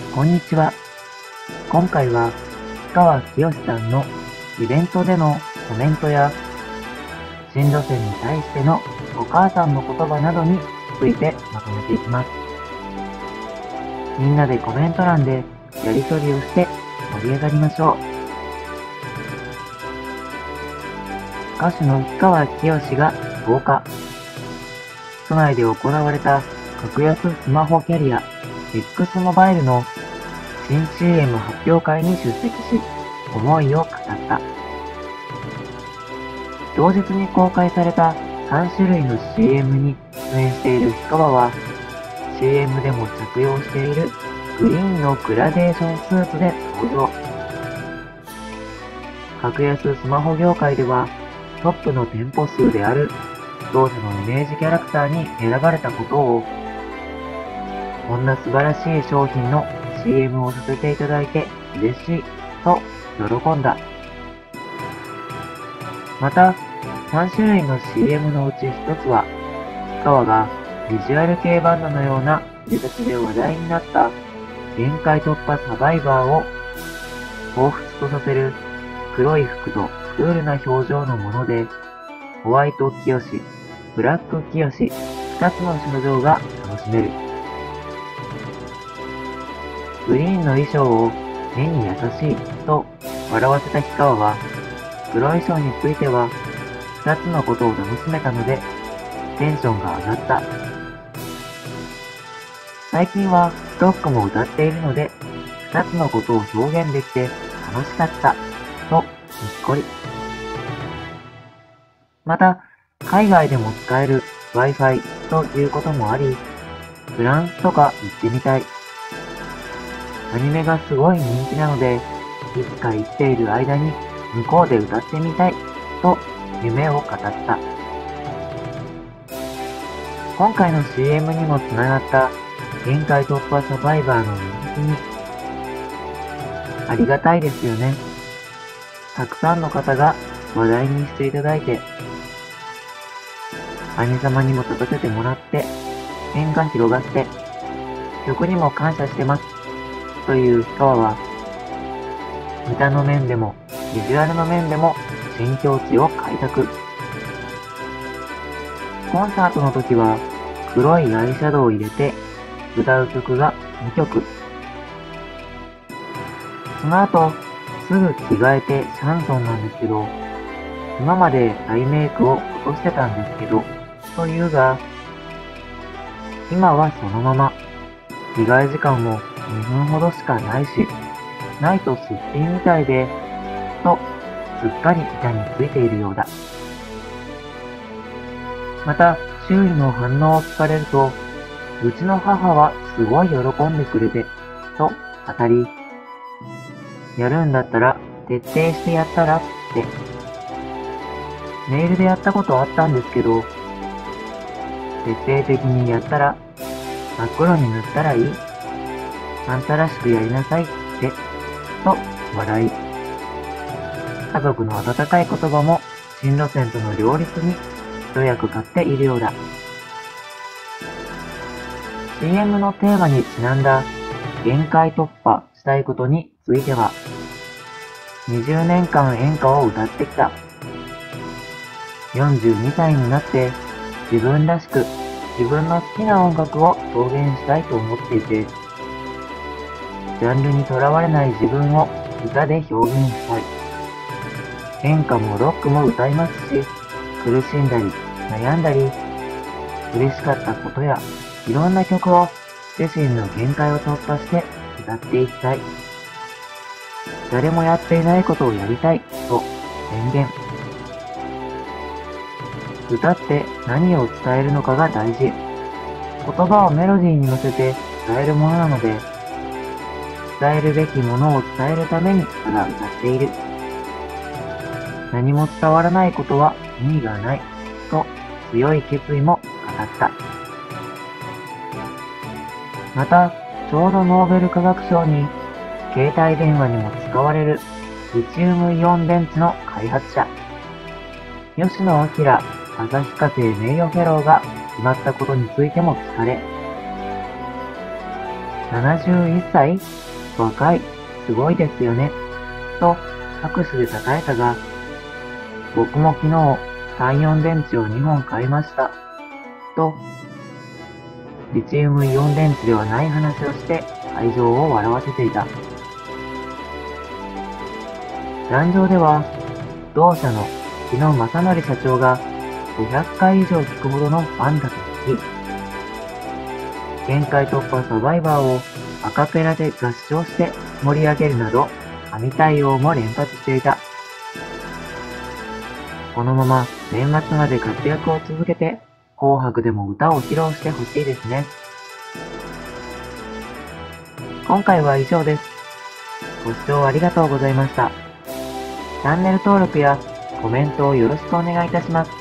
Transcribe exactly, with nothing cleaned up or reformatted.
こんにちは。今回は氷川きよしさんのイベントでのコメントや新路線に対してのお母さんの言葉などについてまとめていきます。みんなでコメント欄でやりとりをして盛り上がりましょう。歌手の氷川きよしがとおか、都内で行われた格安スマホキャリア X モバイルの新 シーエム 発表会に出席し、思いを語った。同日に公開されたさんしゅるいの シーエム に出演している氷川は、シーエム でも着用しているグリーンのグラデーションスーツで登場。格安スマホ業界ではトップの店舗数である同社のイメージキャラクターに選ばれたことを、こんな素晴らしい商品の シーエム をさせていただいて嬉しいと喜んだ。また、さんしゅるいの シーエム のうちひとつは、氷川がビジュアル系バンドのような出だしで話題になった限界突破サバイバーを彷彿とさせる黒い服とクールな表情のもので、ホワイトきよし、ブラックきよし、ふたつの症状が楽しめる。グリーンの衣装を目に優しいと笑わせた氷川は、黒衣装についてはふたつのことを楽しめたのでテンションが上がった。最近はロックも歌っているのでふたつのことを表現できて楽しかったとにっこり。また、海外でも使える Wi-Fi ということもあり、フランスとか行ってみたい。アニメがすごい人気なので、いつか生きている間に向こうで歌ってみたいと夢を語った。今回の シーエム にもつながった限界突破サバイバーの人気に、ありがたいですよね。たくさんの方が話題にしていただいて、兄様にも立たせてもらって、縁が広がって、曲にも感謝してます。という氷川は、歌の面でもビジュアルの面でも新境地を開拓。コンサートの時は黒いアイシャドウを入れて歌う曲がにきょく。その後すぐ着替えてシャンソンなんですけど、今までアイメイクを落としてたんですけど、というが、今はそのまま。着替え時間もにふんほどしかないし、ないとすっぴんみたいで、と、すっかり板についているようだ。また、周囲の反応を聞かれると、うちの母はすごい喜んでくれて、と語り、やるんだったら徹底してやったらって。メールでやったことあったんですけど、徹底的にやったら、真っ黒に塗ったらいい？あんたらしくやりなさいって、と笑い。家族の温かい言葉も新路線との両立に一役買っているようだ。シーエム のテーマにちなんだ限界突破したいことについては、にじゅうねんかん演歌を歌ってきた。よんじゅうにさいになって自分らしく自分の好きな音楽を表現したいと思っていて、ジャンルにとらわれない自分を歌で表現したい。演歌もロックも歌いますし、苦しんだり悩んだり、嬉しかったことやいろんな曲を自身の限界を突破して歌っていきたい。誰もやっていないことをやりたいと宣言。歌って何を伝えるのかが大事。言葉をメロディーに乗せて伝えるものなので、伝えるべきものを伝えるためにただ歌っている。何も伝わらないことは意味がないと強い決意も語った。また、ちょうどノーベル化学賞に携帯電話にも使われるリチウムイオン電池の開発者、吉野彰旭化成名誉フェローが決まったことについても聞かれ、 ななじゅういっさい？若い、すごいですよね。と拍手で称えたが、僕も昨日さん、よん電池をにほん買いました。と、リチウムイオン電池ではない話をして会場を笑わせていた。壇上では、同社の日野正則社長がごひゃっかい以上聞くほどのファンだと聞き、限界突破サバイバーをアカペラで合唱して盛り上げるなど、神対応も連発していた。このまま年末まで活躍を続けて、紅白でも歌を披露してほしいですね。今回は以上です。ご視聴ありがとうございました。チャンネル登録やコメントをよろしくお願いいたします。